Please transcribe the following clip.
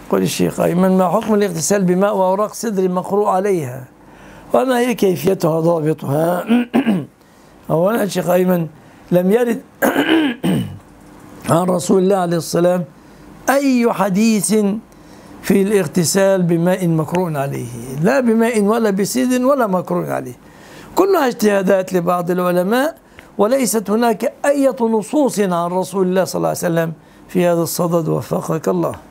قل الشيخ أيمن، ما حكم الاغتسال بماء وأوراق سدر مقروء عليها؟ وما هي كيفيتها وضابطها؟ أولا الشيخ أيمن، لم يرد عن رسول الله عليه السلام أي حديث في الاغتسال بماء مقروء عليه، لا بماء ولا بسدر ولا مقروء عليه، كلها اجتهادات لبعض العلماء، وليست هناك أي نصوص عن رسول الله صلى الله عليه وسلم في هذا الصدد. وفقك الله.